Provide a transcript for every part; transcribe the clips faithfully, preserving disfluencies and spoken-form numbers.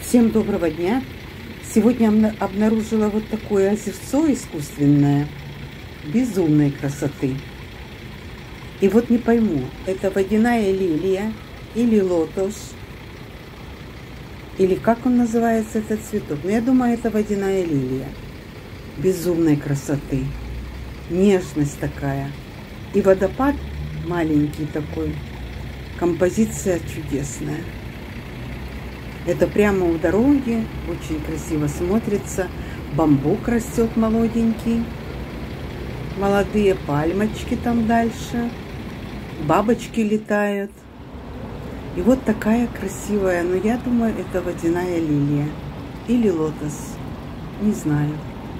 Всем доброго дня! Сегодня обнаружила вот такое озерцо искусственное, безумной красоты. И вот не пойму, это водяная лилия или лотос, или как он называется, этот цветок. Но я думаю, это водяная лилия. Безумной красоты. Нежность такая. И водопад маленький такой. Композиция чудесная. Это прямо у дороги, очень красиво смотрится. Бамбук растет молоденький. Молодые пальмочки там дальше. Бабочки летают. И вот такая красивая, но я думаю, это водяная лилия. Или лотос. Не знаю.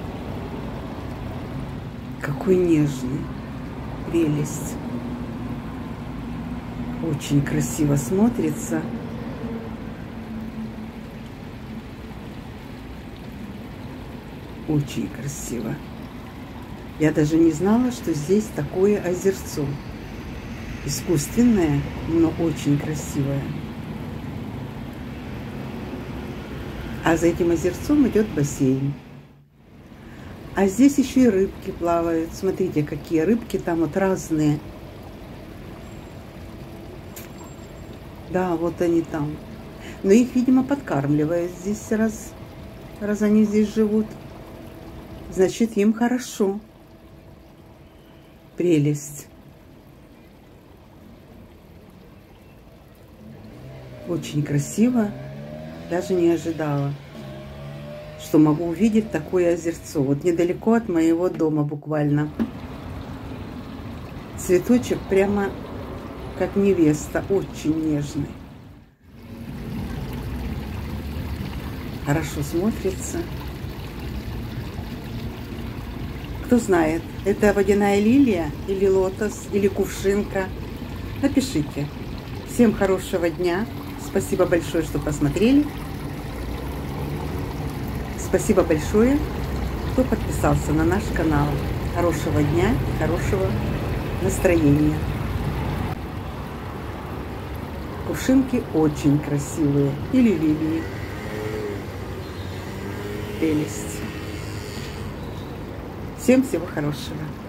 Какой нежный. Прелесть. Очень красиво смотрится. Очень красиво. Я даже не знала, что здесь такое озерцо. Искусственное, но очень красивое. А за этим озерцом идет бассейн. А здесь еще и рыбки плавают. Смотрите, какие рыбки там вот разные. Да, вот они там. Но их, видимо, подкармливают здесь, раз, раз они здесь живут. Значит, им хорошо. Прелесть. Очень красиво. Даже не ожидала, что могу увидеть такое озерцо. Вот недалеко от моего дома буквально. Цветочек прямо как невеста. Очень нежный. Хорошо смотрится. Кто знает, это водяная лилия или лотос, или кувшинка. Напишите. Всем хорошего дня. Спасибо большое, что посмотрели. Спасибо большое, кто подписался на наш канал. Хорошего дня, хорошего настроения. Кувшинки очень красивые. Или лилии. Прелесть. Всем всего хорошего.